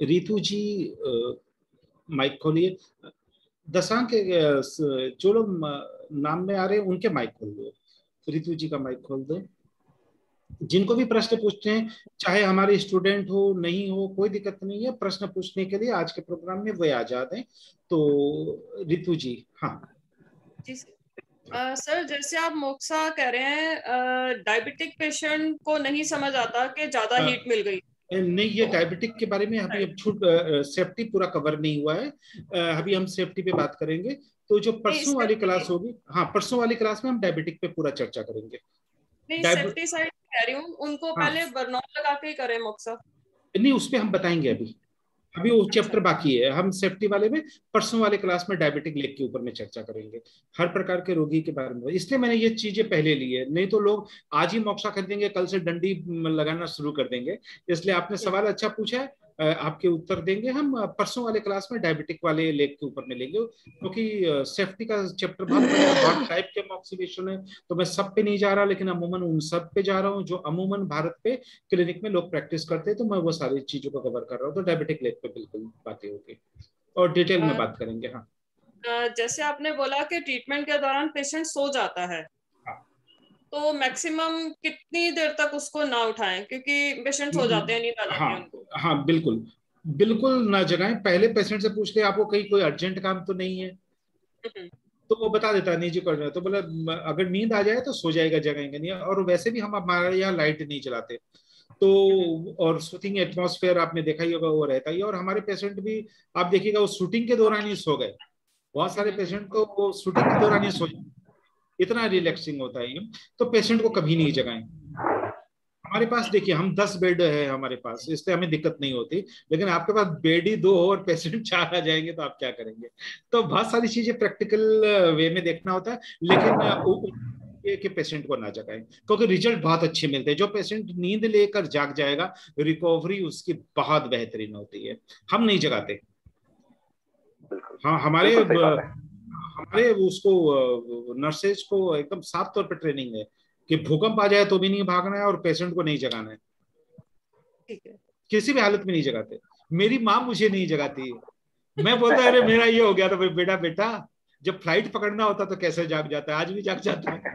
रितु जी mic खोलिए। दसांग के जो लोग नाम में आ रहे हैं उनके माइक खोल दो। रितु जी का माइक खोल दो। जिनको भी प्रश्न पूछते हैं, चाहे हमारे स्टूडेंट हो नहीं हो, कोई दिक्कत नहीं है, प्रश्न पूछने के लिए आज के प्रोग्राम में वे आजाद हैं। तो रितु जी, हाँ जी सर, जैसे आप मोक्सा कह रहे हैं, डायबिटिक पेशेंट को नहीं समझ आता कि ज्यादा हीट मिल गई। नहीं, ये तो डायबिटिक के बारे में अभी अब छूट, सेफ्टी पूरा कवर नहीं हुआ है। अभी हम सेफ्टी पे बात करेंगे। तो जो नहीं, परसों वाली क्लास सेफ्टी होगी, हाँ परसों वाली क्लास में हम डायबिटिक पे पूरा चर्चा करेंगे। नहीं, डायब सेफ्टी साइड कह रही हूँ, उनको हाँ, पहले बर्नौल लगा के ही करें मोक्सा। नहीं उस पे हम बताएंगे अभी। अभी वो अच्छा। चैप्टर बाकी है, हम सेफ्टी वाले में परसों वाले क्लास में डायबिटिक लेग के ऊपर में चर्चा करेंगे, हर प्रकार के रोगी के बारे में। इसलिए मैंने ये चीजें पहले ली है, नहीं तो लोग आज ही मोक्सा खरीदेंगे, कल से डंडी लगाना शुरू कर देंगे। इसलिए आपने सवाल अच्छा पूछा है, आपके उत्तर देंगे हम परसों वाले क्लास में, डायबिटिक वाले लेग के ऊपर में लेंगे, क्योंकि सेफ्टी का चैप्टर बहुत बड़ा है, बहुत टाइप के मॉक्सिवेशन है। तो मैं सब पे नहीं जा रहा, लेकिन अमूमन उन सब पे जा रहा हूँ जो अमूमन भारत पे क्लिनिक में लोग प्रैक्टिस करते हैं, तो मैं वो सारी चीजों को कवर कर रहा हूँ। तो डायबिटिक लेग पे बिल्कुल बातें होगी और डिटेल में बात करेंगे। हाँ जैसे आपने बोला कि ट्रीटमेंट के दौरान पेशेंट सो जाता है, हाँ, तो मैक्सिमम कितनी देर तक उसको ना उठाएं, क्योंकि पेशेंट सो जाते हैं, नींद आ जाती है हाँ उनको। हाँ, बिल्कुल बिल्कुल ना जगाएं। पहले पेशेंट से पूछ ले आपको कहीं कोई अर्जेंट काम तो नहीं है, हम्म, तो वो बता देता है नहीं जी कर रहे हैं, तो बोला अगर नींद आ जाए तो सो जाएगा, जगाएंगे नहीं। और वैसे भी हम हमारे यहाँ लाइट नहीं चलाते, तो और शूटिंग एटमॉस्फेयर आपने देखा ही होगा वो रहता ही है। और हमारे पेशेंट भी आप देखिएगा वो शूटिंग के दौरान ही सो गए, बहुत सारे पेशेंट को वो शूटिंग के दौरान ही सो, इतना रिलैक्सिंग होता है ये। तो पेशेंट को कभी नहीं जगाएं। हमारे पास देखिए हम 10 बेड है हमारे पास, इससे हमें दिक्कत नहीं होती। लेकिन आपके पास बेड ही 2 और पेशेंट 4 आ जाएंगे तो आप क्या करेंगे? तो बहुत सारी चीजें प्रैक्टिकल वे में देखना होता है। लेकिन के पेशेंट को ना जगाएं, क्योंकि रिजल्ट बहुत अच्छे मिलते हैं। जो पेशेंट नींद लेकर जाग जाएगा, रिकवरी उसकी बहुत बेहतरीन होती है। हम नहीं जगाते। बिल्कुल हाँ, हमारे बिल्कुल सही बात है। हमारे उसको नर्सेज को एकदम साफ तौर पे ट्रेनिंग है कि भूकंप आ जाए तो भी नहीं भागना है और पेशेंट को नहीं जगाना है, ठीक है। किसी भी हालत में नहीं जगाते। मेरी माँ मुझे नहीं जगाती, मैं बोलता अरे मेरा ये हो गया तो बेटा बेटा, जब फ्लाइट पकड़ना होता तो कैसे जाग जाता है, आज भी जाग जाता है।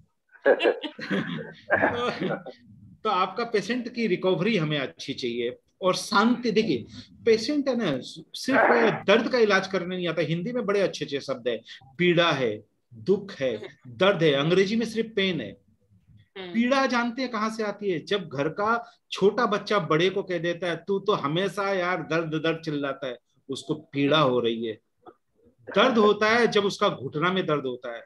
तो आपका पेशेंट की रिकवरी हमें अच्छी चाहिए और शांति। देखिए पेशेंट है ना, सिर्फ दर्द का इलाज करने नहीं आता। हिंदी में बड़े अच्छे अच्छे शब्द है, पीड़ा है, दुख है, दर्द है। अंग्रेजी में सिर्फ पेन है। पीड़ा जानते हैं कहां से आती है? जब घर का छोटा बच्चा बड़े को कह देता है तू तो हमेशा यार दर्द दर्द चिल्लाता है, उसको पीड़ा हो रही है। दर्द होता है जब उसका घुटना में दर्द होता है,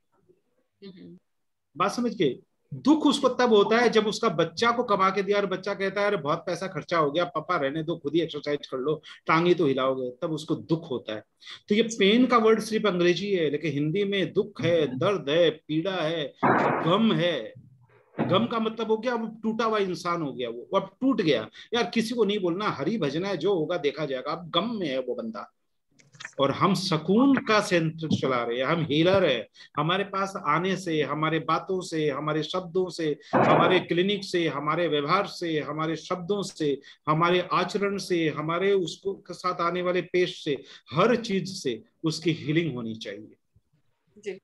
बात समझ के। दुख उसको तब होता है जब उसका बच्चा को कमा के दिया और बच्चा कहता है अरे बहुत पैसा खर्चा हो गया पापा, रहने दो, खुद ही एक्सरसाइज कर लो, टांगी तो हिलाओगे, तब उसको दुख होता है। तो ये पेन का वर्ड सिर्फ अंग्रेजी है, लेकिन हिंदी में दुख है, दर्द है, पीड़ा है, गम है। गम का मतलब हो गया अब टूटा हुआ इंसान हो गया, वो अब टूट गया। यार किसी को नहीं बोलना हरी भजना है, जो होगा देखा जाएगा। अब गम में है वो बंदा, और हम सकून का सेंटर चला रहे हैं, हम हीलर है। हमारे पास आने से, हमारे बातों से, हमारे शब्दों से, हमारे क्लिनिक से, हमारे व्यवहार से, हमारे शब्दों से, हमारे आचरण से, हमारे उसको के साथ आने वाले पेश से, हर चीज से उसकी हीलिंग होनी चाहिए। जी।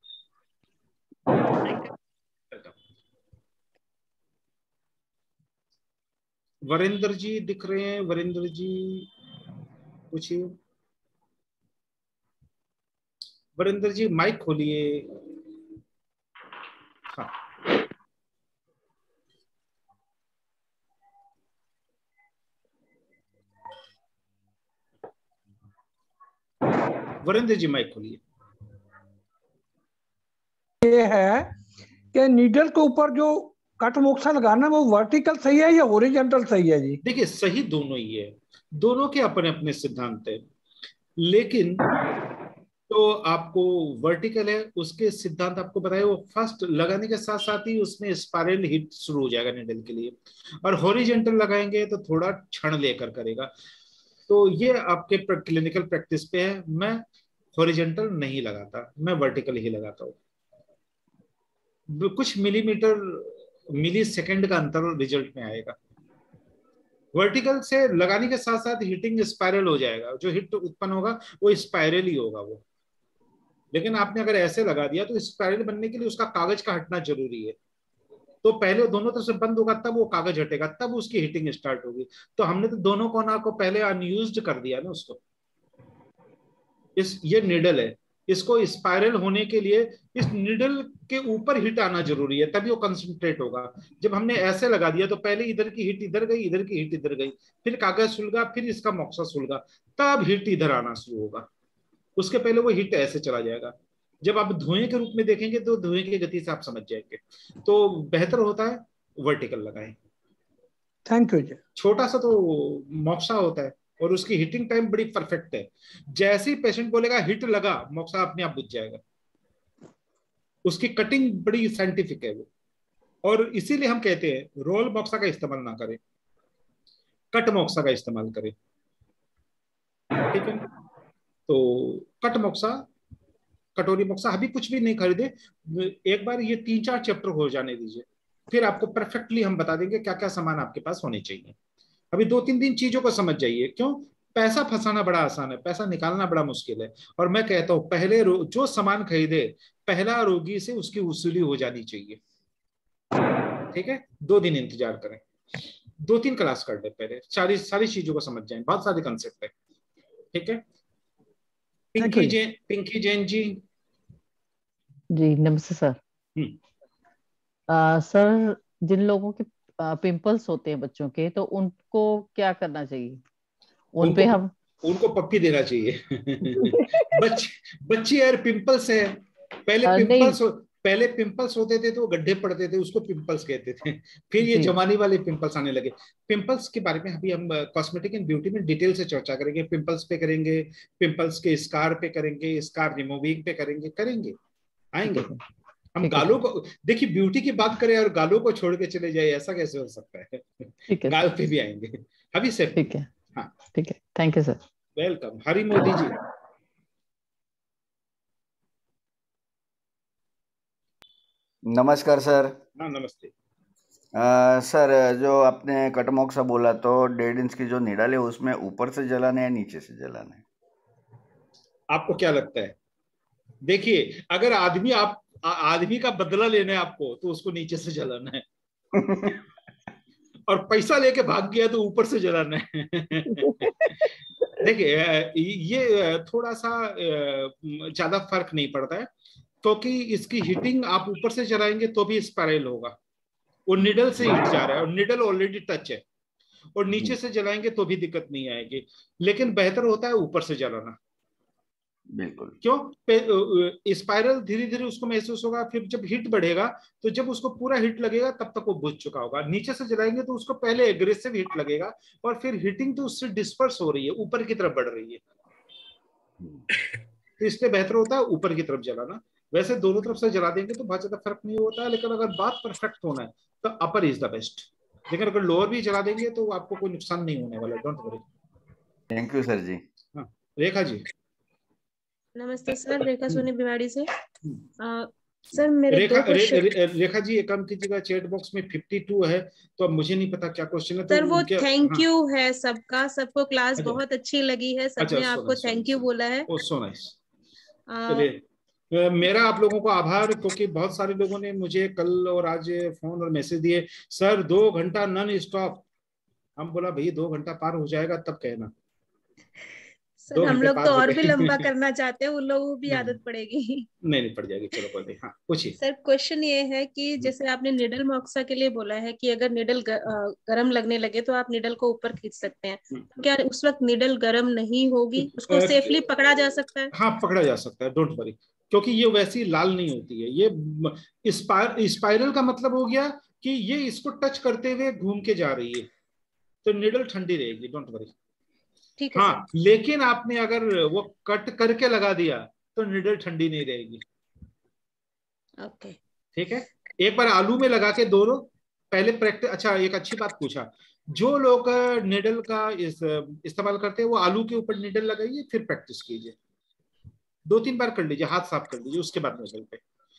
वरिंदर जी दिख रहे हैं? वरिंदर जी पूछिए। वरिंदर जी माइक खोलिए। हाँ, वरिंदर जी माइक खोलिए। ये है कि नीडल के ऊपर जो कट मोक्सा लगाना वो वर्टिकल सही है या हॉरिजॉन्टल सही है जी? देखिए सही दोनों ही है, दोनों के अपने अपने सिद्धांत है। लेकिन तो आपको वर्टिकल है उसके सिद्धांत आपको बताए, वो फर्स्ट लगाने के साथ साथ ही उसमें स्पाइरल हिट शुरू हो जाएगा निडल के लिए। और हॉरिजॉन्टल लगाएंगे तो थोड़ा क्षण लेकर करेगा। तो ये आपके क्लिनिकल प्रैक्टिस पे है। मैं हॉरिजॉन्टल नहीं लगाता, मैं वर्टिकल ही लगाता हूँ। कुछ मिलीमीटर, मिली सेकेंड का अंतर रिजल्ट में आएगा। वर्टिकल से लगाने के साथ साथ हीटिंग स्पाइरल हो जाएगा, जो हीट उत्पन्न होगा वो स्पाइरल ही होगा वो। लेकिन आपने अगर ऐसे लगा दिया तो स्पाइरल बनने के लिए उसका कागज का हटना जरूरी है। तो पहले दोनों तरफ से बंद होगा तब वो कागज हटेगा, तब उसकी हीटिंग स्टार्ट होगी। तो हमने तो दोनों कोना को पहले अनयूज्ड कर दिया ना उसको। ये निडल है, इसको स्पाइरल होने के लिए इस निडल के ऊपर हीट आना जरूरी है, तभी वो कंसंट्रेट होगा। जब हमने ऐसे लगा दिया तो पहले इधर की हीट इधर गई, इधर की हीट इधर गई, फिर कागज सुलगा, फिर इसका मोक्सा सुलगा, तब हीट इधर आना शुरू होगा। उसके पहले वो हीट ऐसे चला जाएगा। जब आप धुएं के रूप में देखेंगे तो धुएं की गति से आप समझ जाएंगे। तो बेहतर होता है वर्टिकल लगाएं। थैंक यू जी। छोटा सा तो मोक्सा होता है और उसकी हीटिंग टाइम बड़ी परफेक्ट है। जैसे ही पेशेंट बोलेगा हिट लगा, मोक्सा अपने आप बुझ जाएगा। उसकी कटिंग बड़ी साइंटिफिक है वो। और इसीलिए हम कहते हैं रोल मोक्सा का इस्तेमाल ना करें, कट मोक्सा का इस्तेमाल करें। ठीक है, तो कट मोक्सा, कटोरी मोक्सा अभी कुछ भी नहीं खरीदे। एक बार ये 3-4 चैप्टर हो जाने दीजिए, फिर आपको परफेक्टली हम बता देंगे क्या क्या सामान आपके पास होने चाहिए। अभी 2-3 दिन चीजों को समझ जाइए। क्यों? पैसा फंसाना बड़ा आसान है, पैसा निकालना बड़ा मुश्किल है। और मैं कहता हूं पहले जो सामान खरीदे पहला रोगी से उसकी वसूली हो जानी चाहिए। ठीक है, 2 दिन इंतजार करें, 2-3 क्लास कर ले पहले, सारी सारी चीजों को समझ जाएं, बहुत सारे कंसेप्ट है। ठीक है, पिंकी जैन जी। जी नमस्ते सर। सर जिन लोगों के पिंपल्स होते हैं बच्चों के, तो उनको क्या करना चाहिए? उन पे हम उनको पप्पी देना चाहिए। बच्ची यार पिंपल्स है। पहले पिंपल्स होते थे तो गड्ढे पड़ते थे, उसको पिंपल्स कहते थे। फिर ये जवानी वाले पिंपल्स आने लगे। पिंपल्स के बारे में अभी हम कॉस्मेटिक एंड ब्यूटी में डिटेल से चर्चा करेंगे। पिंपल्स पे करेंगे, पिंपल्स के स्कार पे करेंगे, स्कार रिमूविंग पे करेंगे आएंगे। हम गालों को देखिए, ब्यूटी की बात करें और गालों को छोड़ के चले जाए, ऐसा कैसे हो सकता है? गाल पे भी आएंगे अभी से। ठीक है, हाँ ठीक है, thank you sir. Welcome. Hari Modi ji. नमस्कार सर। हाँ नमस्ते। सर जो आपने कटमोक्सा बोला, तो 1.5 इंच की जो निडल है उसमें ऊपर से जलाना है या नीचे से जलाना है? आपको क्या लगता है? देखिए, अगर आदमी का बदला लेना है आपको तो उसको नीचे से जलाना है। और पैसा लेके भाग गया तो ऊपर से जलाना है। देखिए, ये थोड़ा सा ज्यादा फर्क नहीं पड़ता है, क्योंकि इसकी हीटिंग आप ऊपर से जलाएंगे तो भी स्पाइरल होगा। वो निडल से हिट जा रहा है और निडल ऑलरेडी टच है। और नीचे से जलाएंगे तो भी दिक्कत नहीं आएगी, लेकिन बेहतर होता है ऊपर से जलाना। बिल्कुल। क्यों? स्पाइरल धीरे धीरे उसको महसूस होगा, फिर जब हिट बढ़ेगा तो जब उसको पूरा हिट लगेगा तब तक वो बुझ चुका होगा। नीचे से जलाएंगे तो उसको पहले एग्रेसिव हिट लगेगा और फिर हीटिंग तो उससे डिस्पर्स हो रही है, ऊपर की तरफ बढ़ रही है। तो इसलिए बेहतर होता है ऊपर की तरफ जलाना। वैसे दोनों तरफ से जला देंगे तो बहुत ज्यादा फर्क नहीं होता है, लेकिन अगर बात परफेक्ट होना है तो अपर इज द बेस्ट। लेकिन अगर लोअर भी जला देंगे तो आपको कोई नुकसान नहीं होने वाला, don't worry. Thank you sir जी। हाँ रेखा जी। नमस्ते सर, रेखा सोनी भिवाड़ी से। सर मेरे रेखा जी एक काम कीजिएगा, चैट बॉक्स में 52 है, तो अब मुझे नहीं पता क्या क्वेश्चन है। सर तो वो थैंक यू है सबका, सबको क्लास बहुत अच्छी लगी है, सबने आपको थैंक यू बोला है। So nice. चलिए, मेरा आप लोगों को आभार, क्योंकि बहुत सारे लोगों ने मुझे कल और आज फोन और मैसेज दिए, सर 2 घंटा नॉन स्टॉप। हम बोला भाई 2 घंटा पार हो जाएगा तब कहना। सर हम लोग तो और भी लंबा करना चाहते हैं, उन लोगों को भी आदत पड़ेगी। नहीं पड़ जाएगी। चलो कोई नहीं। हाँ पूछिए सर। क्वेश्चन ये है कि जैसे आपने निडल मोक्सा के लिए बोला है कि अगर निडल गर्म लगने लगे तो आप निडल को ऊपर खींच सकते हैं, क्या उस वक्त निडल गर्म नहीं होगी? उसको सेफली पकड़ा जा सकता है? हाँ पकड़ा जा सकता है, डोंट वरी, क्योंकि ये वैसी लाल नहीं होती है। ये स्पाइरल का मतलब हो गया कि ये इसको टच करते हुए घूम के जा रही है, तो निडल ठंडी रहेगी, डोंट वरी। ठीक है। हाँ लेकिन आपने अगर वो कट करके लगा दिया तो निडल ठंडी नहीं रहेगी। ओके ठीक है। एक बार आलू में लगा के दोनों पहले प्रैक्टिस। अच्छा एक अच्छी बात पूछा, जो लोग निडल का इस्तेमाल करते हैं वो आलू के ऊपर निडल लगाइए, फिर प्रैक्टिस कीजिए, 2-3 बार कर लीजिए, हाथ साफ कर लीजिए, उसके बाद निडल पे।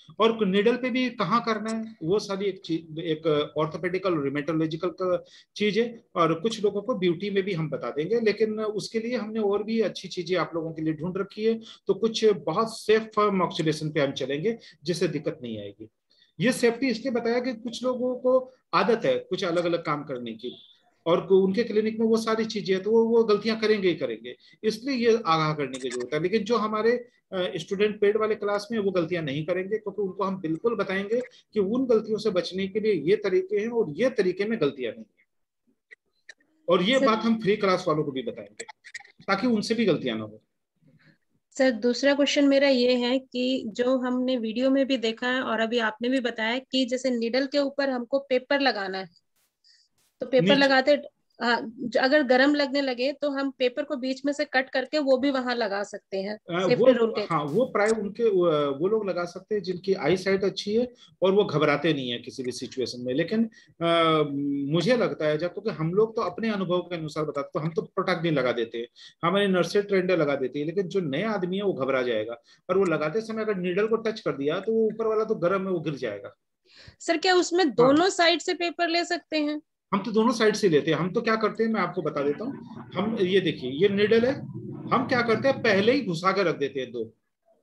और निडल पे भी कहाँ करना है वो सारी एक चीज, एक ऑर्थोपेडिकल रिमेटोलॉजिकल चीज है। और कुछ लोगों को ब्यूटी में भी हम बता देंगे, लेकिन उसके लिए हमने और भी अच्छी चीजें आप लोगों के लिए ढूंढ रखी है। तो कुछ बहुत सेफ मॉक्सिलेशन पे हम चलेंगे जिससे दिक्कत नहीं आएगी। ये सेफ्टी इसलिए बताया कि कुछ लोगों को आदत है कुछ अलग अलग काम करने की, और उनके क्लिनिक में वो सारी चीजें हैं, तो वो गलतियां करेंगे ही करेंगे, इसलिए ये आगाह करने की जरूरत है। लेकिन जो हमारे स्टूडेंट पेड वाले क्लास में वो गलतियां नहीं करेंगे, क्योंकि उनको हम बिल्कुल बताएंगे कि उन गलतियों से बचने के लिए ये तरीके हैं और ये तरीके में गलतियां नहीं है। और ये बात हम फ्री क्लास वालों को भी बताएंगे ताकि उनसे भी गलतियां ना हो। सर दूसरा क्वेश्चन मेरा ये है कि जो हमने वीडियो में भी देखा है और अभी आपने भी बताया कि जैसे निडल के ऊपर हमको पेपर लगाना है, तो पेपर लगाते अगर गर्म लगने लगे तो हम पेपर को बीच में से कट करके वो भी वहां लगा सकते हैं सेफ्टी रूल के। हाँ, वो प्राय उनके वो लोग लगा सकते हैं जिनकी आई साइट अच्छी है और वो घबराते नहीं है किसी भी सिचुएशन में। लेकिन मुझे लगता है जब, क्योंकि हम लोग तो अपने अनुभव के अनुसार बताते, तो हम तो प्रोटेक्ट नहीं लगा देते, हमारे नर्सें ट्रेंडर लगा देती है। लेकिन जो नया आदमी है वो घबरा जाएगा, और वो लगाते समय अगर नीडल को टच कर दिया तो वो ऊपर वाला तो गर्म है, वो गिर जाएगा। सर क्या उसमें दोनों साइड से पेपर ले सकते हैं? हम तो दोनों साइड से लेते हैं। हम तो क्या करते हैं मैं आपको बता देता हूँ। हम ये देखिए, ये निडल है, हम क्या करते हैं पहले ही घुसा के रख देते हैं दो।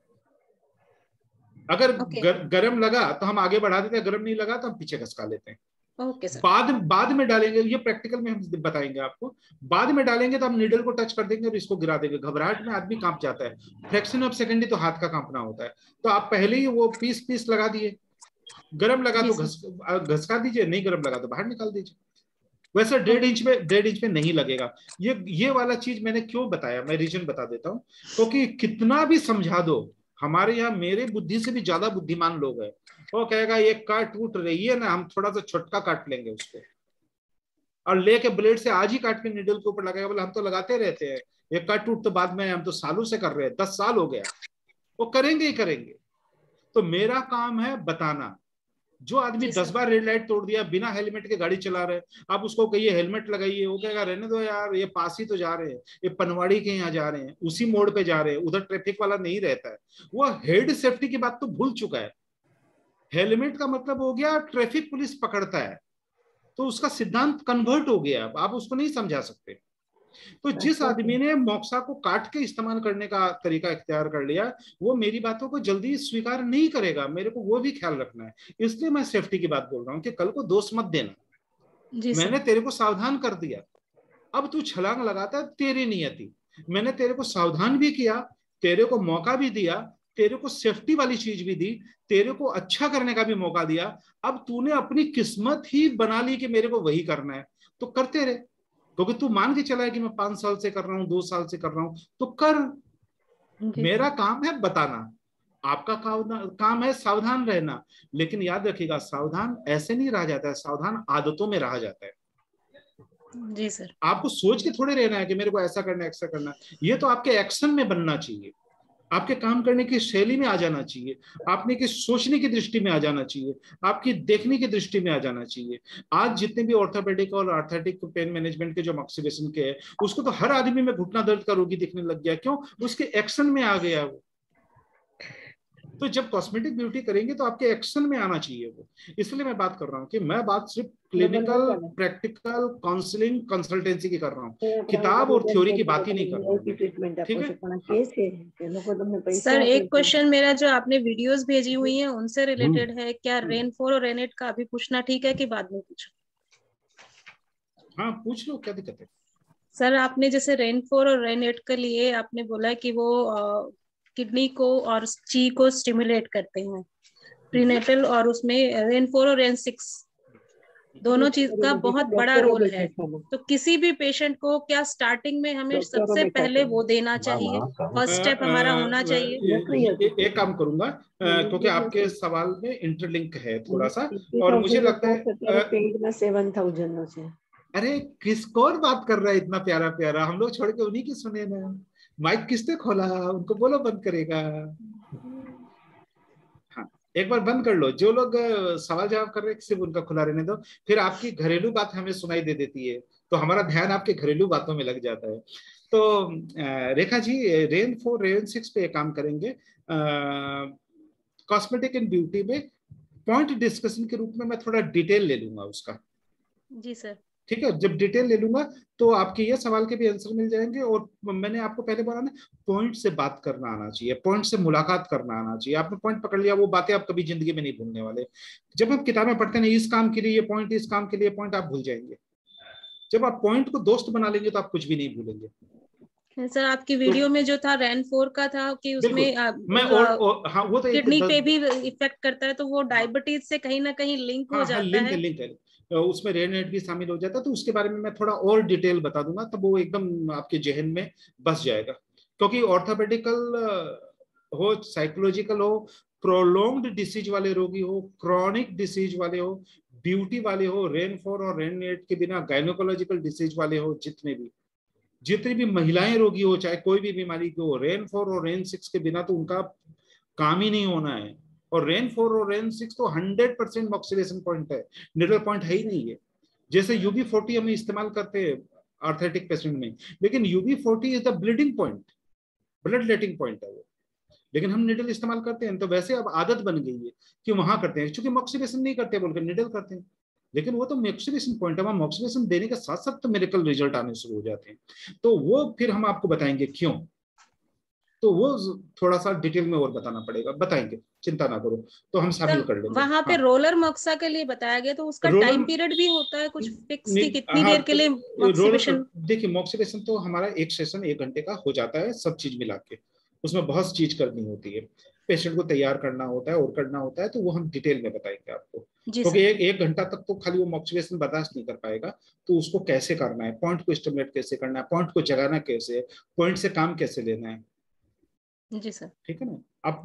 अगर गरम लगा तो हम आगे बढ़ा देते हैं, गरम नहीं लगा तो हम पीछे खसका लेते हैं। बाद में डालेंगे, ये प्रैक्टिकल में हम बताएंगे आपको। बाद में डालेंगे तो हम निडल को टच कर देंगे और इसको गिरा देंगे। घबराहट में आदमी कांप जाता है, फ्रैक्शन ऑफ सेकंड ही तो हाथ का कांपना होता है। तो आप पहले ही वो पीस लगा दिए, गरम लगा तो घसका दीजिए, नहीं गरम लगा तो बाहर निकाल दीजिए। वैसे 1.5 इंच में नहीं लगेगा। ये वाला चीज मैंने क्यों बताया, मैं रीजन बता देता हूँ। क्योंकि कितना भी समझा दो, हमारे यहाँ मेरे बुद्धि से भी ज्यादा बुद्धिमान लोग हैं, वो कहेगा ये काट टूट रही है ना, हम थोड़ा सा छोटका काट लेंगे उसको, और लेके ब्लेड से आज ही काट के निडल के ऊपर लगाएगा। बोले हम तो लगाते रहते हैं, ये कट टूट तो बाद में, हम तो सालों से कर रहे हैं, 10 साल हो गया। वो करेंगे ही करेंगे। तो मेरा काम है बताना। जो आदमी 10 बार रेड लाइट तोड़ दिया, बिना हेलमेट के गाड़ी चला रहे, आप उसको कहिए हेलमेट लगाइए, वो कहेगा रहने दो यार, ये पास ही तो जा रहे हैं, ये पनवाड़ी के यहाँ जा रहे हैं, उसी मोड़ पे जा रहे हैं, उधर ट्रैफिक वाला नहीं रहता है। वो हेड सेफ्टी की बात तो भूल चुका है। हेलमेट का मतलब हो गया ट्रैफिक पुलिस पकड़ता है, तो उसका सिद्धांत कन्वर्ट हो गया, आप उसको नहीं समझा सकते। तो जिस आदमी ने मोक्सा को काट के इस्तेमाल करने का तरीका इख्तियार कर लिया, वो मेरी बातों को जल्दी स्वीकार नहीं करेगा। मेरे को वो भी ख्याल रखना है। इसलिए मैं सेफ्टी की बात बोल रहा हूँ कि कल को दोष मत देना। मैंने तेरे को सावधान कर दिया, अब तू छलांग लगाता है, तेरी नियति। मैंने तेरे को सावधान भी किया, तेरे को मौका भी दिया, तेरे को सेफ्टी वाली चीज भी दी, तेरे को अच्छा करने का भी मौका दिया। अब तूने अपनी किस्मत ही बना ली कि मेरे को वही करना है, तो करते रहे। क्योंकि तू मान के चला है कि मैं 5 साल से कर रहा हूँ, 2 साल से कर रहा हूँ, तो कर। मेरा काम है बताना, आपका काम है सावधान रहना। लेकिन याद रखिएगा, सावधान ऐसे नहीं रहा जाता है, सावधान आदतों में रहा जाता है। जी सर। आपको सोच के थोड़े रहना है कि मेरे को ऐसा करना है, ऐसा करना है। ये तो आपके एक्शन में बनना चाहिए, आपके काम करने की शैली में आ जाना चाहिए, आपने की सोचने की दृष्टि में आ जाना चाहिए, आपकी देखने की दृष्टि में आ जाना चाहिए। आज जितने भी ऑर्थोपेडिक और आर्थराइटिक पेन मैनेजमेंट के जो मॉक्सिलेशन के हैं, उसको तो हर आदमी में घुटना दर्द का रोगी दिखने लग गया। क्यों? उसके एक्शन में आ गया वो। तो जब कॉस्मेटिक ब्यूटी करेंगे तो आपके एक्शन में आना चाहिए वो। इसलिए मैं बात कर रहा हूँ कि मैं बात सिर्फ क्लिनिकल, प्रैक्टिकल, काउंसलिंग, कंसल्टेंसी की कर रहा हूँ, किताब और थ्योरी की बात ही नहीं कर रहा हूँ। ठीक है सर, एक क्वेश्चन मेरा जो आपने वीडियोस भेजी हुई हैं उनसे रिलेटेड है, क्या रेनफॉल और रेनेट का अभी पूछना ठीक है कि बाद में पूछो? हाँ पूछ लो, क्या दिक्कत है। सर आपने जैसे रेनफॉल और रेनेट के लिए आपने बोला कि वो किडनी को और ची को स्टिमुलेट करते हैं, प्रीनेटल, और उसमें रेन4 और रेन6 दोनों चीज का बहुत बड़ा रोल है। तो किसी भी पेशेंट को क्या स्टार्टिंग में हमें सबसे पहले वो देना चाहिए, फर्स्ट स्टेप हमारा होना चाहिए? एक काम करूंगा, क्योंकि आपके सवाल में इंटरलिंक है थोड़ा सा, और मुझे लगता है 7,000 से। अरे किसको और बात कर रहा है इतना प्यारा प्यारा, हम लोग छोड़ के उन्हीं की सुने ना। माइक किसने खोला, उनको बोलो बंद करेगा। हाँ एक बार बंद कर लो। जो लोग सवाल जवाब कर रहे हैं सिर्फ उनका खुला रहने दो, फिर आपकी घरेलू बात हमें सुनाई दे देती है, तो हमारा ध्यान आपके घरेलू बातों में लग जाता है। तो रेखा जी, रेन4 रेन6 पे काम करेंगे। कॉस्मेटिक एंड ब्यूटी में पॉइंट डिस्कशन के रूप में मैं थोड़ा डिटेल ले लूंगा उसका। जी सर। ठीक है, जब डिटेल ले लूंगा तो आपके ये सवाल के भी आंसर मिल जाएंगे। और मैंने आपको पहले बोला ना, पॉइंट से बात करना आना चाहिए, पॉइंट से मुलाकात करना आना चाहिए। आपने पॉइंट पकड़ लिया, वो बातें आप कभी जिंदगी में नहीं भूलने वाले। जब आप किताबें पढ़ते हैं इस काम के लिए ये पॉइंट, इस काम के लिए पॉइंट, आप भूल जाएंगे। जब आप पॉइंट को दोस्त बना लेंगे तो आप कुछ भी नहीं भूलेंगे। सर आपकी वीडियो में जो था रैन 4 का था कि उसमें मैं हाँ, वो तो किडनी पे भी इफेक्ट करता है, तो वो डायबिटीज से कहीं ना कहीं लिंक हो जाता है। लिंक है, उसमें रेनेट भी शामिल हो जाता है। तो उसके बारे में मैं थोड़ा और डिटेल बता दूंगा, तब वो एकदम आपके जहन में बस जाएगा। क्योंकि ऑर्थोपेडिकल हो, साइकोलॉजिकल हो, प्रोलॉन्ग्ड डिसीज वाले रोगी हो, क्रॉनिक डिसीज वाले हो, ब्यूटी वाले हो, रेन 4 और रेन 8 के बिना गायनोकोलॉजिकल डिसीज वाले हो, जितनी भी महिलाएं रोगी हो, चाहे कोई भी बीमारी की हो, रेन 4 और रेन 6 के बिना तो उनका काम ही नहीं होना है। और रेन 4 और रेन 6 तो 100% ऑक्सीडेशन पॉइंट है, निडल पॉइंट है ही नहीं है। जैसे UB40 हम इस्तेमाल करते हैं आर्थराइटिक पेशेंट में, लेकिन UB40 is the bleeding point, blood letting point है वो, लेकिन हम निडल इस्तेमाल करते हैं। तो वैसे अब आदत बन गई है कि वहां करते हैं, क्योंकि ऑक्सीडेशन नहीं करते बोलकर निडल करते हैं। लेकिन वो तो ऑक्सीडेशन पॉइंट है, वहां ऑक्सीडेशन देने के साथ साथ तो मेडिकल रिजल्ट आने शुरू हो जाते हैं। तो वो फिर हम आपको बताएंगे क्यों, तो वो थोड़ा सा डिटेल में और बताना पड़ेगा, बताएंगे, चिंता ना करो, तो हम शामिल कर लेंगे। वहां पे रोलर मोक्सा के लिए बताया गया, तो उसका टाइम पीरियड भी होता है कुछ फिक्स की कितनी देर के लिए मॉक्सिबेशन? देखिए मॉक्सिबेशन तो हमारा एक सेशन 1 घंटे का हो जाता है, सब चीज मिला के। उसमें बहुत चीज करनी होती है, पेशेंट को तैयार करना होता है और करना होता है, तो वो हम डिटेल में बताएंगे आपको। क्योंकि एक घंटा तक तो खाली वो मॉक्सिबेशन बर्दाश्त नहीं कर पाएगा, तो उसको कैसे करना है, पॉइंट को स्टिमुलेट कैसे करना है, पॉइंट को जगाना कैसे है, पॉइंट से काम कैसे लेना है। जी सर। ठीक है ना। आप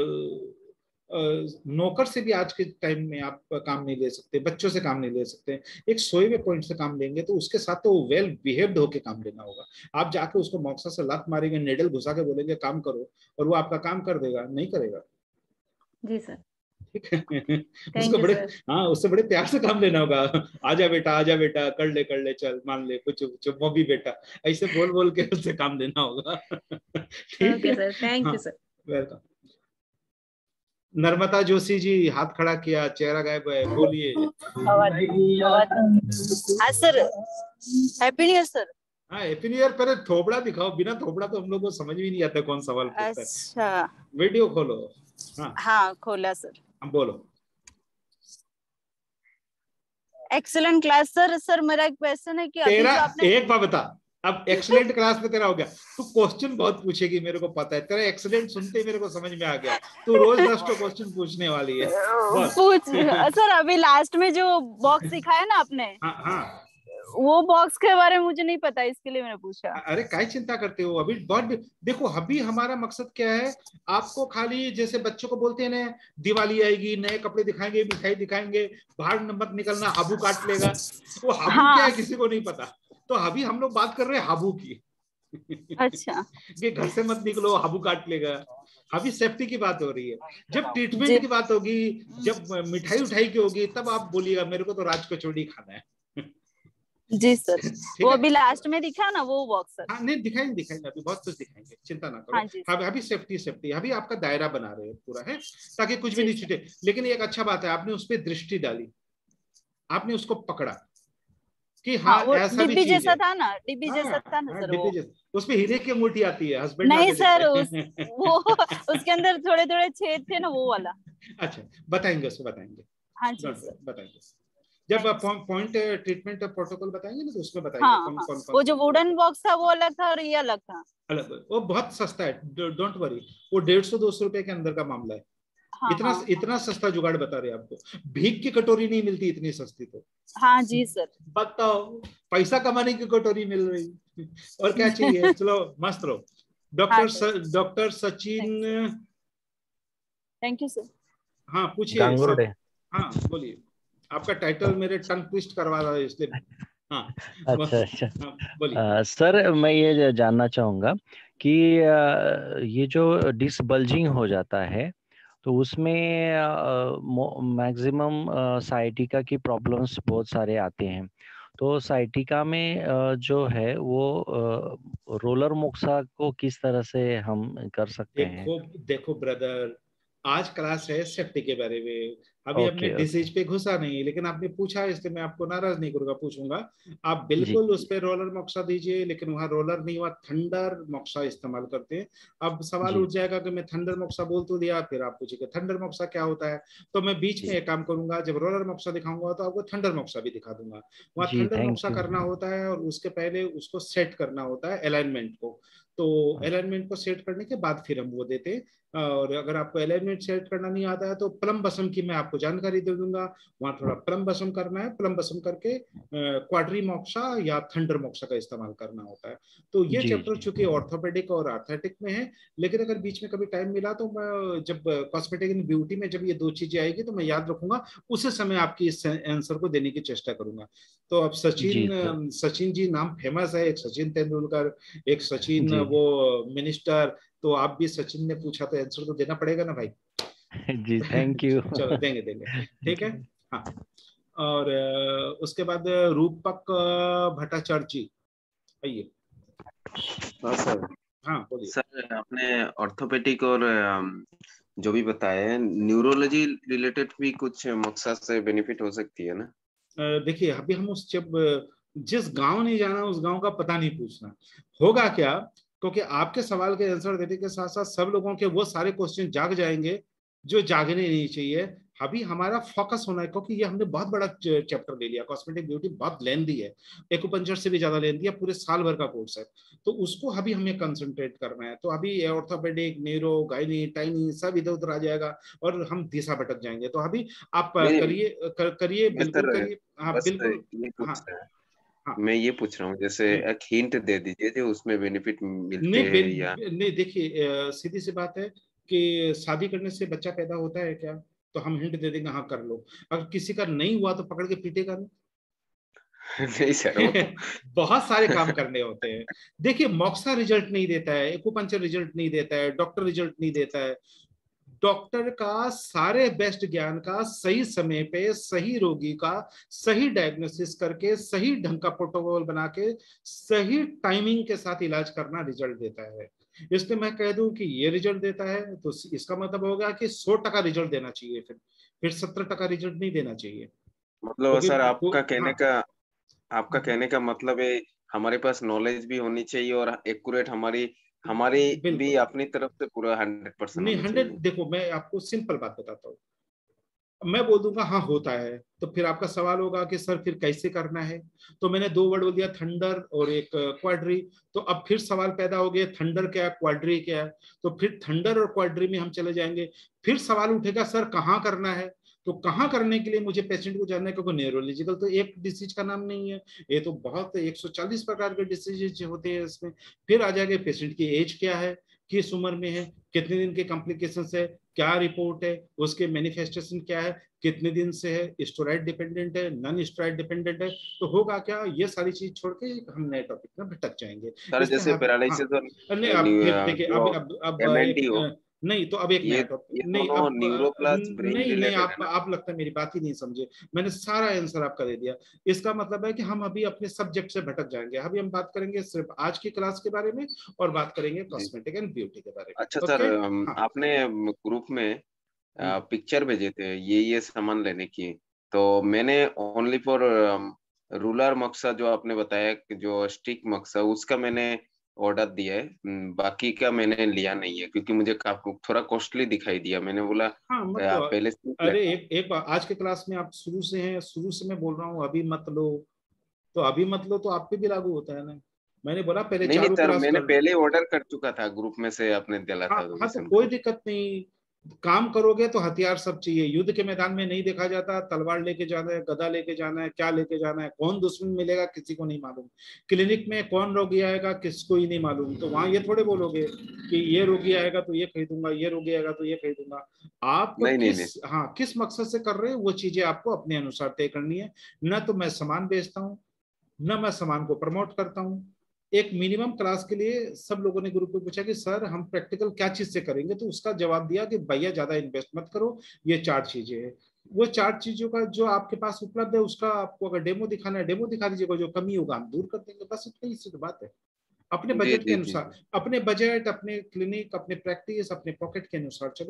नौकर से भी आज के टाइम में आप काम नहीं ले सकते, बच्चों से काम नहीं ले सकते। एक सोए हुए पॉइंट से काम लेंगे तो उसके साथ तो वेल बिहेव्ड होके काम लेना होगा। आप जाके उसको मॉक्सा से लात मारेंगे, नेडल घुसा के बोलेंगे काम करो, और वो आपका काम कर देगा? नहीं करेगा। जी सर। ठीक है। उसको बड़े उससे बड़े प्यार से काम लेना होगा। आजा बेटा कर ले चल, मान ले कुछ मोबी बेटा, ऐसे बोल बोल के उससे काम लेना होगा। ठीक है sir, thank you sir. Welcome. Narmada Joshi ji हाथ खड़ा किया, चेहरा गायब है, बोलिए। हाँ sir, happy new year sir. हाँ हैप्पी न्यू ईयर। पहले थोबड़ा दिखाओ, बिना थोबड़ा तो हम लोग को समझ भी नहीं आता कौन सवाल पूछता है। अच्छा, वीडियो खोलो। हाँ खोला सर। बोलो। Excellent class sir. सर मेरा एक क्वेश्चन है कि अभी जो आपने एक बात बता, अब एक्सीलेंट क्लास में तेरा हो गया, तू क्वेश्चन बहुत पूछेगी, मेरे को पता है। तेरा एक्सीलेंट सुनते ही मेरे को समझ में आ गया, तू रोज 10 क्वेश्चन पूछने वाली है। पूछ सर। अभी लास्ट में जो बॉक्स दिखाया ना आपने, हाँ वो बॉक्स के बारे में मुझे नहीं पता, इसके लिए मैंने पूछा। अरे काय चिंता करते हो, अभी बहुत देखो, अभी हमारा मकसद क्या है, आपको खाली जैसे बच्चों को बोलते हैं ना, दिवाली आएगी, नए कपड़े दिखाएंगे, मिठाई दिखाएंगे, बाहर मत निकलना, हाबू काट लेगा। वो हाबू क्या है किसी को नहीं पता। तो अभी हम लोग बात कर रहे हैं हाबू की। अच्छा। कि घर से मत निकलो, हाबू काट लेगा। अभी सेफ्टी की बात हो रही है। जब ट्रीटमेंट की बात होगी, जब मिठाई उठाई की होगी, तब आप बोलिएगा मेरे को तो राज कचौड़ी खाना है। जी सर। वो अभी लास्ट में दिखा ना वो बॉक्स सर। हाँ नहीं दिखाएंगे, अभी बहुत कुछ दिखाएंगे, चिंता ना करो। हाँ, अभी सेफ्टी अभी आपका दायरा बना रहे हैं पूरा, है ताकि कुछ भी नहीं छूटे। लेकिन एक अच्छा बात है, आपने उस पर दृष्टि डाली, आपने उसको पकड़ा कि हाँ ऐसा भी चीज जैसा था ना, डिब्बी जैसा था ना सर। डिब्बी जैसा, उसमें हीरे की अंगूठी आती है, हस्बैंड नहीं सर, वो उसके अंदर थोड़े थोड़े छेद थे ना, वो वाला। अच्छा बताएंगे, उसको बताएंगे। हाँ जी सर, बताएंगे। जब पॉइंट ट्रीटमेंट प्रोटोकॉल बताएंगे ना, तो उसमें बताएंगे। हाँ, कौन वो जो वुडन बॉक्स था वो अलग था और ये अलग था। अलग, वो बहुत सस्ता है, डोंट वरी। वो 150-200 रुपए के अंदर का मामला है। इतना सस्ता जुगाड़ बता रहे आपको। भीख की कटोरी नहीं मिलती इतनी सस्ती तो। हाँ जी सर। बताओ, पैसा कमाने की कटोरी मिल रही, और क्या चाहिए। चलो मस्त रहो। Doctor Sachin. Thank you sir. हाँ पूछिए। हाँ बोलिए। आपका टाइटल मेरे टंग ट्विस्ट करवा रहा है इसलिए। हाँ अच्छा। सर मैं ये जानना चाहूंगा कि ये जो डिसबल्जिंग हो जाता है, तो उसमें मैक्सिमम साइटिका की प्रॉब्लम्स बहुत सारे आते हैं। तो साइटिका में जो है वो रोलर मोक्सा को किस तरह से हम कर सकते हैं? देखो ब्रदर, आज क्लास है सेफ्टी के बारे में। अभी हमने डिसीज पे घुसा नहीं, लेकिन आपने पूछा इसलिए मैं आपको नाराज नहीं करूंगा, पूछूंगा। आप बिल्कुल उस पे रोलर मोक्सा दीजिए, लेकिन वहां रोलर नहीं, वहां थंडर मोक्सा इस्तेमाल करते हैं। अब सवाल उठ जाएगा कि मैं थंडर मोक्सा बोल तो दिया, फिर आप पूछिए थंडर मोक्सा क्या होता है, तो मैं बीच में एक काम करूंगा, जब रोलर मोक्सा दिखाऊंगा तो आपको थंडर मोक्सा भी दिखा दूंगा। वहां थंडर मोक्सा करना होता है और उसके पहले उसको सेट करना होता है अलाइनमेंट को। तो अलाइनमेंट को सेट करने के बाद फिर हम वो देते हैं। और अगर आपको अलाइनमेंट सेट करना नहीं आता है तो प्लम बसम की मैं आपको जानकारी दे दूंगा। वहां थोड़ा प्लम बसम करना है, प्लम बसम करके क्वाड्री मोक्सा या थंडर मोक्सा का इस्तेमाल करना होता है। तो ये चैप्टर चूंकि ऑर्थोपेडिक और आर्थेटिक में है, लेकिन अगर बीच में कभी टाइम मिला तो मैं जब कॉस्मेटिक एंड ब्यूटी में जब ये दो चीजें आएगी तो मैं याद रखूंगा, उसी समय आपकी इस आंसर को देने की चेष्टा करूंगा। तो अब सचिन जी नाम फेमस है, एक सचिन तेंदुलकर, एक सचिन वो मिनिस्टर, तो आप भी सचिन ने पूछा तो आंसर तो देना पड़ेगा ना भाई। जी थैंक यू। चलो देंगे ठीक है। हाँ, और उसके बाद रूपक भट्टाचार्य जी आइए। हाँ सर। हाँ बोलिए सर, आपने ऑर्थोपेडिक और जो भी बताया, न्यूरोलॉजी रिलेटेड भी कुछ मकसद से बेनिफिट हो सकती है ना? देखिए अभी हम जिस गांव नहीं जाना उस गांव का पता नहीं पूछना। होगा क्या, क्योंकि आपके सवाल के आंसर देने के साथ साथ सब लोगों के वो सारे क्वेश्चन जाग जाएंगे जो जागने नहीं चाहिए। अभी हमारा फोकस होना है, क्योंकि ये हमने बहुत बड़ा चैप्टर ले लिया। कॉस्मेटिक ब्यूटी बहुत लेंथी है, एक्यूपंक्चर से भी ज्यादा लेंथी है, पूरे साल भर का कोर्स है। तो उसको अभी हमें कंसंट्रेट करना है। तो अभी ऑर्थोपेडिक, न्यूरो, गायनी, टाइनी सब इधर उधर आ जाएगा और हम दिशा भटक जाएंगे। तो अभी आप करिए बिल्कुल करिए। हाँ बिल्कुल। हाँ मैं ये पूछ रहा हूँ, जैसे एक हिंट दे दीजिए जो उसमें बेनिफिट मिलते हैं या नहीं। देखिए सीधी सी बात है कि शादी करने से बच्चा पैदा होता है क्या, तो हम हिंट दे देंगे हाँ कर लो। अगर किसी का नहीं हुआ तो पकड़ के पीटेगा नहीं सर। बहुत सारे काम करने होते हैं। देखिए मोक्सा रिजल्ट नहीं देता है, एक्यूपंक्चर रिजल्ट नहीं देता है, डॉक्टर रिजल्ट नहीं देता है। डॉक्टर का सारे बेस्ट ज्ञान का सही समय पे सही रोगी का सही डायग्नोसिस करके सही ढंग का प्रोटोकॉल बना के सही टाइमिंग के साथ इलाज करना रिजल्ट देता है। इसलिए मैं कह दूं कि ये रिजल्ट देता है तो इसका मतलब होगा कि 100% रिजल्ट देना चाहिए, फिर 70% रिजल्ट नहीं देना चाहिए। मतलब सर आपका कहने का मतलब है हमारे पास नॉलेज भी होनी चाहिए और एक्यूरेट हमारी भी अपनी तरफ से पूरा 100% नहीं 100। देखो मैं आपको सिंपल बात बताता हूँ, मैं बोल दूंगा हाँ होता है, तो फिर आपका सवाल होगा कि सर फिर कैसे करना है। तो मैंने 2 वर्ड बोल दिया, थंडर और एक क्वाड्री। तो अब फिर सवाल पैदा हो गया थंडर क्या है, क्वाड्री क्या है। तो फिर थंडर और क्वाड्री में हम चले जाएंगे। फिर सवाल उठेगा सर कहाँ करना है, तो कहाँ करने के लिए मुझे पेशेंट को जानना है, क्योंकि न्यूरोलॉजिकल तो एक डिसीज का नाम नहीं है, ये तो बहुत 140 प्रकार के डिसीज होते हैं इसमें। फिर आ जाएगा पेशेंट की एज क्या है, किस उम्र में है, कितने दिन के कॉम्प्लिकेशन है, क्या रिपोर्ट है, उसके मैनिफेस्टेशन क्या है, कितने दिन से है, स्टेरॉइड डिपेंडेंट है, नॉन स्टेरॉइड डिपेंडेंट है। तो होगा क्या, ये सारी चीज छोड़ के हम नए टॉपिक में भटक जाएंगे। सर जैसे पैरालिसिस और देखिए अब नहीं, तो अब एक नया टॉपिक नहीं, अब नहीं आप लगता है मेरी बात ही नहीं समझे। मैंने सारा आंसर आपका दे दिया। इसका मतलब है कि हम अभी अपने सब्जेक्ट से भटक जाएंगे। अभी हम बात करेंगे सिर्फ आज की क्लास के बारे में और बात करेंगे कॉस्मेटिक एंड ब्यूटी के बारे में। अच्छा सर, आपने ग्रुप में पिक्चर भेजे थे ये सामान लेने की, तो मैंने ओनली फॉर रूलर मकसद जो आपने बताया जो स्टिक मकसद उसका मैंने ऑर्डर दिया है, बाकी का मैंने लिया नहीं है क्योंकि मुझे थोड़ा कॉस्टली दिखाई दिया। मैंने बोला हाँ मत लो। पहले अरे एक बार आज के क्लास में आप शुरू से मैं बोल रहा हूँ अभी मत लो, तो अभी मत लो तो आप पे भी लागू होता है ना। मैंने बोला पहले नहीं सर, मैंने पहले ऑर्डर कर चुका था, ग्रुप में से आपने दिला था। हाँ तो कोई दिक्कत नहीं, काम करोगे तो हथियार सब चाहिए। युद्ध के मैदान में नहीं देखा जाता तलवार लेके जाना है, गदा लेके जाना है, क्या लेके जाना है, कौन दुश्मन मिलेगा किसी को नहीं मालूम, क्लिनिक में कौन रोगी आएगा किसको ही नहीं मालूम। तो वहां ये थोड़े बोलोगे कि ये रोगी आएगा तो ये खरीदूंगा, ये रोगी आएगा तो ये खरीदूंगा। आप किस मकसद से कर रहे हो वो चीजें आपको अपने अनुसार तय करनी है। न तो मैं सामान बेचता हूँ, न मैं सामान को प्रमोट करता हूँ। एक मिनिमम क्लास के लिए सब लोगों ने ग्रुप में पूछा कि सर हम प्रैक्टिकल क्या चीज से करेंगे, तो उसका जवाब दिया कि भैया ज्यादा इन्वेस्ट मत करो, ये 4 चीजें हैं। वो 4 चीजों का जो आपके पास उपलब्ध है उसका आपको अगर डेमो दिखाना है डेमो दिखा दीजिएगा, जो कमी होगा हम दूर कर देंगे, बस इतना ही सीधी बात है। अपने बजट के अनुसार, अपने बजट, अपने क्लिनिक, अपने प्रैक्टिस, अपने पॉकेट के अनुसार चलो,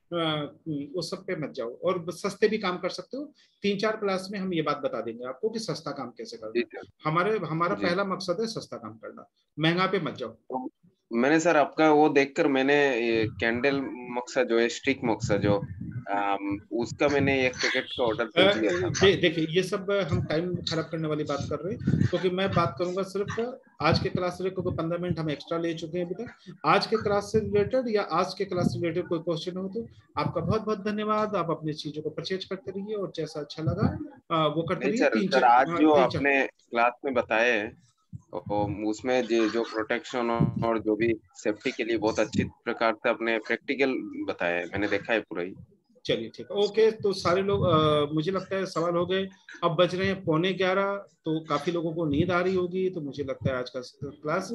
उस सब पे मत जाओ, और सस्ते भी काम कर सकते हो। 3-4 क्लास में हम ये बात बता देंगे आपको कि सस्ता काम कैसे करना। हमारा पहला मकसद है सस्ता काम करना, महंगा पे मत जाओ। मैंने सर आपका वो देखकर मैंने ये कैंडल मोक्सा जो है, स्टिक मोक्सा जो उसका मैंने एक पैकेट का ऑर्डर कर दिया था। देखिए ये सब हम टाइम खराब करने वाली बात कर रहे हैं, क्योंकि मैं बात करूंगा सिर्फ आज के क्लास से, क्योंकि 15 मिनट हम एक्स्ट्रा ले चुके हैं अभी तक। आज के क्लास से रिलेटेड या आज के क्लास से रिलेटेड कोई क्वेश्चन हो तो आपका बहुत बहुत धन्यवाद। आप अपनी चीजों को परचेज करते रहिए और जैसा अच्छा लगा वो करते रहिए। सर आज जो आपने क्लास में बताए उसमें जो प्रोटेक्शन और जो भी सेफ्टी के लिए बहुत अच्छी प्रकार से अपने प्रैक्टिकल बताया है, मैंने देखा है पूरा ही। चलिए ठीक है, ओके। तो सारे लोग मुझे लगता है सवाल हो गए। अब बज रहे हैं 11:15, तो काफी लोगों को नींद आ रही होगी, तो मुझे लगता है आज का क्लास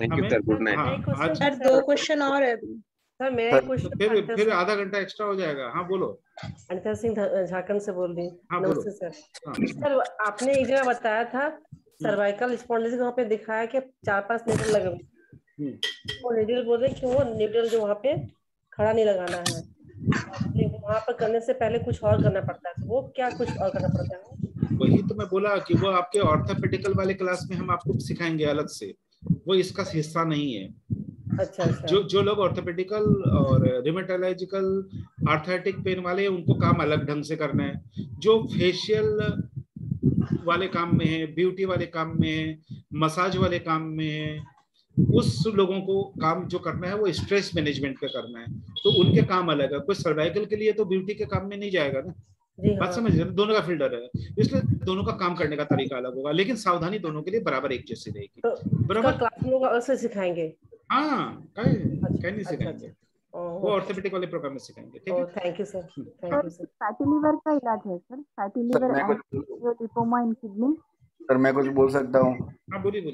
हमें सर 2 क्वेश्चन और है सर। मेरा क्वेश्चन फिर आधा घंटा एक्स्ट्रा हो जाएगा। हाँ बोलो। अनिता सिंह झारखंड से बोल रही हूँ। हाँ, नमस्ते सर। सर आपने एक जगह बताया था सर्वाइकल स्पॉन्डिलोसिस वहाँ पे दिखाया कि 4-5 नीडल लगे हुए, वो नीडल बोल रहे कि वो नीडल जो वहाँ पे खड़ा नहीं लगाना है, वहाँ पर करने से पहले कुछ और करना पड़ता है। वो क्या कुछ और करना पड़ता है? वही तो मैं बोला कि वो आपके ऑर्थोपेडिकल वाले क्लास में हम आपको सिखाएंगे अलग से, वो इसका हिस्सा नहीं है। अच्छा। जो लोग ऑर्थोपेडिकल और रिमेटोलॉजिकल आर्थराइटिक पेन वाले, उनको काम अलग ढंग से करना है। जो फेशियल वाले काम में है, ब्यूटी वाले काम में है, मसाज वाले काम में है, उस लोगों को काम जो करना है वो स्ट्रेस मैनेजमेंट पे करना है, तो उनके काम अलग है। कोई सर्वाइकल के लिए तो ब्यूटी के काम में नहीं जाएगा ना। बात समझ रहे? दोनों का फील्डर है, इसलिए दोनों का काम करने का तरीका अलग होगा, लेकिन सावधानी दोनों के लिए बराबर एक जैसी रहेगी। तो बराबर क्लास में लोग ऐसे सिखाएंगे? हाँ, कहीं नहीं सिखाएंगे, वो ऑर्थोपेडिक वाले प्रोग्राम में सिखाएंगे। ठीक है, thank you sir. Thank you sir. Fatty liver का इलाज है sir, fatty liver and lipoma in kidney. Sir मैं कुछ बोल सकता हूँ? हाँ बोलिए।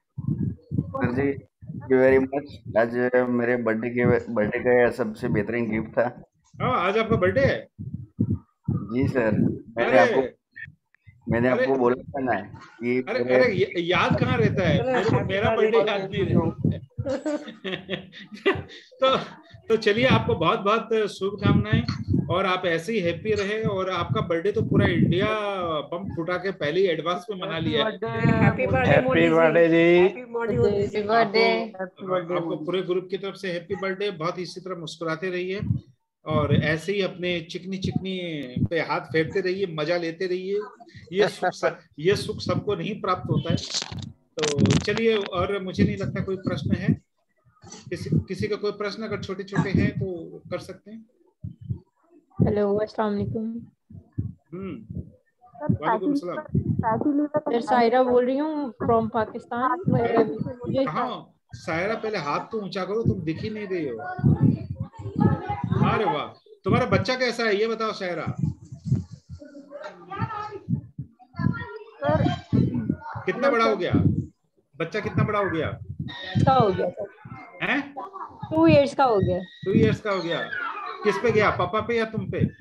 सर जी, थैंक यू वेरी मच। आज मेरे बर्थडे का सबसे बेहतरीन गिफ्ट था। हाँ, आज आपका बर्थडे है? जी सर, मैंने आपको बोला था ना कि अरे याद कहाँ रहता है, मेरा बर्थडे याद नहीं रहता। तो चलिए, आपको बहुत बहुत शुभकामनाएं, और आप ऐसे ही हैप्पी रहे। और आपका बर्थडे तो पूरा इंडिया बम फुटा के पहले ही एडवांस में मना लिया है। हैप्पी बर्थडे जी। आपको पूरे ग्रुप की तरफ से हैप्पी बर्थडे। बहुत इसी तरह मुस्कुराते रहिए और ऐसे ही अपने चिकनी पे हाथ फेरते रहिए, मजा लेते रहिए। ये सुख सबको नहीं प्राप्त होता है। तो चलिए, और मुझे नहीं लगता कोई प्रश्न है। किसी का कोई प्रश्न अगर छोटे छोटे हैं तो कर सकते हैं। हेलो, अस्सलाम वालेकुम। वालेकुम सलाम। सर सायरा बोल रही हूँ फ्रॉम पाकिस्तान। हाँ सायरा, पहले हाथ तो ऊंचा करो, तुम दिख ही नहीं रही हो। अरे वाह, तुम्हारा बच्चा कैसा है ये बताओ सायरा। कितना बड़ा हो गया बच्चा? कितना बड़ा हो गया? का हो गया सर? हैं? 2 इयर्स का हो गया। 2 इयर्स का हो गया। किस पे गया, पापा पे या तुम पे?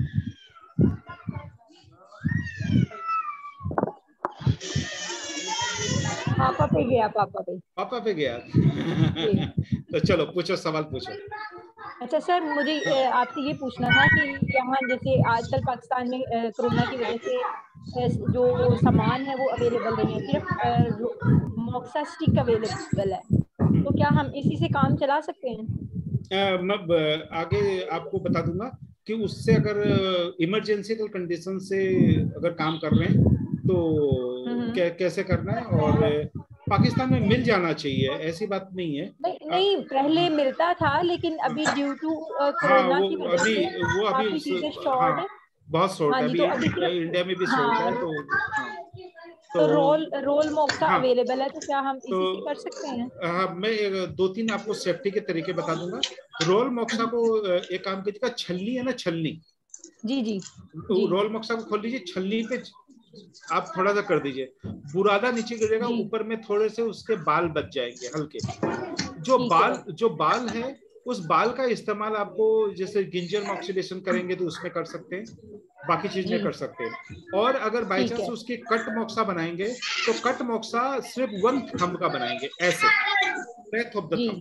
पापा पे गया। पापा पे गया। तो चलो पूछो, सवाल पूछो। अच्छा सर, मुझे आपसे ये पूछना था कि यहाँ जैसे आजकल पाकिस्तान में कोरोना की वजह से जो सामान है वो अवेलेबल नहीं है, सिर्फ मोक्सा स्टिक अवेलेबल है, तो क्या हम इसी से काम चला सकते हैं? मैं आगे आपको बता दूंगा कि उससे अगर इमरजेंसी कंडीशन से अगर काम कर रहे हैं तो कैसे करना है। और पाकिस्तान में मिल जाना चाहिए, ऐसी बात नहीं है। नहीं पहले मिलता था, लेकिन अभी ड्यू टू कोरोना की वजह से वो अभी शॉर्ट है, बहुत शॉर्ट है। अभी इंडिया में भी शॉर्ट है। तो रोल मोक्सा अवेलेबल है, तो क्या हम इसी से कर सकते हैं? हाँ, मैं 2-3 आपको सेफ्टी के तरीके बता दूंगा। रोल मोक्सा को एक काम कीजिएगा, छलनी है ना, छलनी। जी। तो रोल मोक्सा को खोल लीजिए, छलनी पे आप थोड़ा सा कर दीजिए, बुरादा नीचे गिरेगा, ऊपर में थोड़े से उसके बाल बच जाएंगे हल्के। जो बाल है, उस बाल का इस्तेमाल आपको जैसे गिंजर में ऑक्सीडेशन करेंगे तो उसमें कर सकते हैं, बाकी चीज में कर सकते हैं। और अगर बाई चांस उसकी कट मोक्सा बनाएंगे तो कट मोक्सा सिर्फ 1 थंब का बनाएंगे, ऐसे ब्रेथ ऑफ द थंब,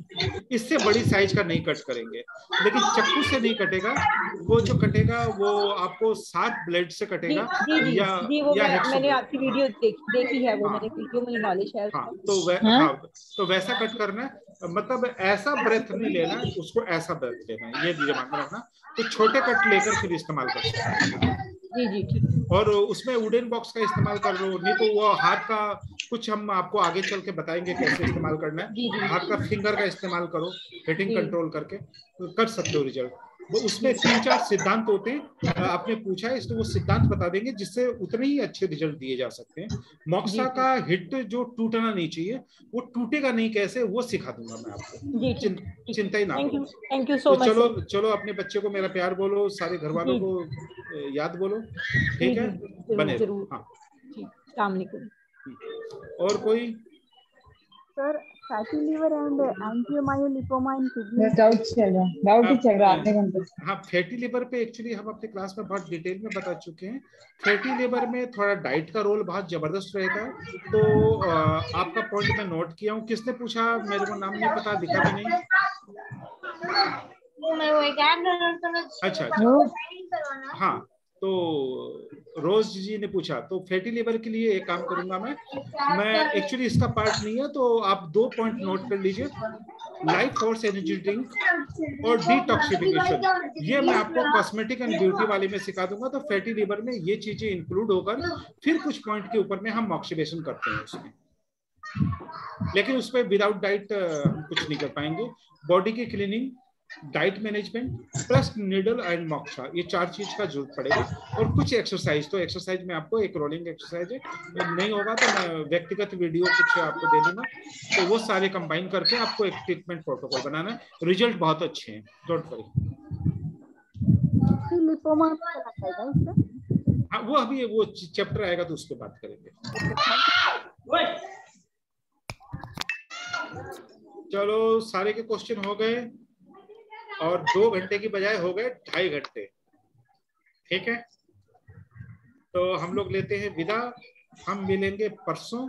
इससे बड़ी साइज का नहीं कट करेंगे, लेकिन चाकू से नहीं कटेगा। वो जो कटेगा वो आपको 7 ब्लेड से कटेगा। मैंने आपकी वीडियो देखी है, वो मैंने वीडियो में नॉलेज है। तो वैसा कट करना है, मतलब ऐसा ब्रेथ नहीं लेना, उसको ऐसा ब्रेथ लेना है, ये दिमाग में रखना। तो छोटे कट लेकर फिर इस्तेमाल कर सकते हैं। जी। और उसमें वुडन बॉक्स का इस्तेमाल कर लो, नहीं तो वो हाथ का कुछ हम आपको आगे चल के बताएंगे कैसे इस्तेमाल करना है। हाथ का फिंगर का इस्तेमाल करो, हिटिंग कंट्रोल करके तो कर सकते हो रिजल्ट। वो उसमें 3-4 सिद्धांत होते हैं, आपने पूछा है इसलिए वो सिद्धांत बता देंगे जिससे उतने ही अच्छे रिजल्ट दिए जा सकते हैं। मॉक्सा का हिट जो टूटना नहीं चाहिए, वो टूटेगा नहीं कैसे, वो सिखा दूंगा मैं आपको, चिंता ही ना करो। Thank you so much. चलो अपने बच्चे को मेरा प्यार बोलो, सारे घर वालों को याद बोलो, ठीक है? बने रहो। हाँ, अस्सलाम वालेकुम। और कोई sir? Fatty liver and angiomyolipoma in kidney. Doubt ही चल रहा आधे घंटे से। हाँ, फैटी लिवर पे एक्चुअली हम अपने क्लास में बहुत डिटेल में बता चुके हैं। फैटी लिवर में थोड़ा डाइट का रोल बहुत जबरदस्त रहता है। तो आपका पॉइंट मैं नोट किया हूँ। किसने पूछा? मेरे को नाम नहीं पता, दिखा भी नहीं। अच्छा, हाँ, तो रोज जी ने पूछा। तो फैटी लिवर के लिए एक काम करूंगा मैं एक्चुअली इसका पार्ट नहीं है, तो आप 2 पॉइंट नोट कर लीजिए, लाइफ फोर्स एनर्जी ड्रिंक और डिटॉक्सिफिकेशन। ये मैं आपको कॉस्मेटिक एंड ब्यूटी वाले में सिखा दूंगा। तो फैटी लिवर में ये चीजें इंक्लूड होकर फिर कुछ पॉइंट के ऊपर में हम मॉक्सिडेशन करते हैं उसमें, लेकिन उसमें विदाउट डाइट हम कुछ नहीं कर पाएंगे। बॉडी की cleaning, diet management plus needle and moxa, ये 4 चीज का जरूरत पड़ेगा। और कुछ एक्सरसाइज, तो एक्सरसाइज में आपको एक रोलिंग एक्सरसाइज है, नहीं होगा तो मैं व्यक्तिगत वीडियो कुछ आपको दे दूंगा। तो वो सारे कंबाइन करके आपको एक ट्रीटमेंट प्रोटोकॉल बनाना है। रिजल्ट बहुत अच्छे हैं, डोंट वरी। हाँ, वो अभी वो चैप्टर आएगा तो उस पर बात करेंगे। चलो, सारे के क्वेश्चन हो गए और 2 घंटे की बजाय हो गए 2.5 घंटे, ठीक है? तो हम लोग लेते हैं विदा। हम मिलेंगे परसों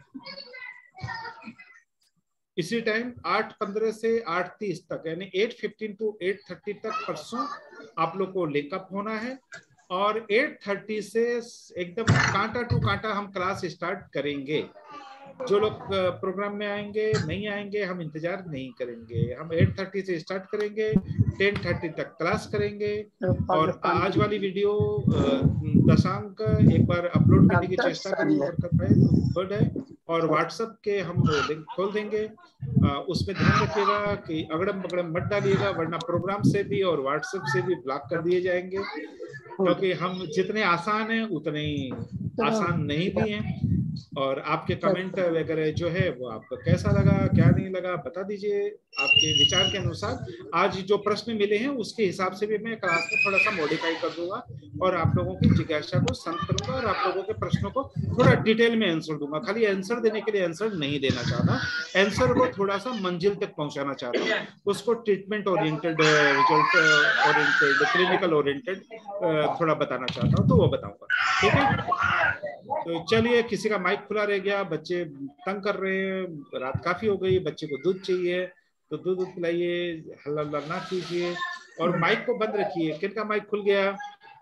इसी टाइम 8:15 से 8:30 तक, यानी 8:15 to 8:30 तक परसों आप लोग को लिंकअप होना है। और 8:30 से एकदम कांटा टू कांटा हम क्लास स्टार्ट करेंगे। जो लोग प्रोग्राम में आएंगे, नहीं आएंगे, हम इंतजार नहीं करेंगे। हम 8:30 से स्टार्ट करेंगे, 10:30 तक क्लास करेंगे। और आज वाली वीडियो दशांक एक बार अपलोड करने की चेष्टा करूंगा, अगर कर पाए तो गुड है। और व्हाट्सएप के हम लिंक खोल देंगे, उसमें ध्यान रखिएगा कि अगड़म बगड़म मत डालिएगा, वरना प्रोग्राम से भी और व्हाट्सएप से भी ब्लॉक कर दिए जाएंगे, क्योंकि हम जितने आसान हैं उतने ही आसान नहीं भी हैं। और आपके कमेंट वगैरह जो है वो आपको कैसा लगा, क्या नहीं लगा, बता दीजिए आपके विचार के अनुसार। आज जो प्रश्न मिले हैं उसके हिसाब से भी मैं क्लास में थोड़ा सा मॉडिफाई कर दूंगा और आप लोगों की जिज्ञासा को शांत करूंगा और आप लोगों के प्रश्नों को थोड़ा डिटेल में आंसर दूंगा। खाली आंसर देने के लिए आंसर नहीं देना चाहता, आंसर को थोड़ा सा मंजिल तक पहुंचाना चाहता हूँ, उसको treatment oriented, result oriented, clinical oriented थोड़ा बताना चाहता हूँ, तो वो बताऊंगा, ठीक है? तो चलिए, किसी का माइक खुला रह गया, बच्चे तंग कर रहे हैं, रात काफी हो गई, बच्चे को दूध चाहिए तो दूध पिलाइए, हल्ला ना कीजिए और माइक को बंद रखिए। किनका माइक खुल गया?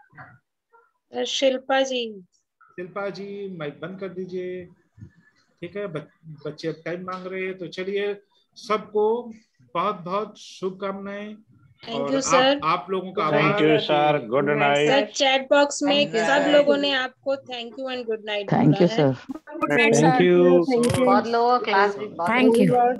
शिल्पा जी। शिल्पा जी, माइक बंद कर दीजिए, ठीक है? बच्चे अब टाइम मांग रहे हैं। तो चलिए, सबको बहुत बहुत शुभकामनाएं। थैंक यू सर, आप लोगों का आभार। Thank you sir, good night sir. Chat box में सब लोगों ने आपको thank you and good night. Thank you sir, thank you. बहुत लोगों क्लास, थैंक यू।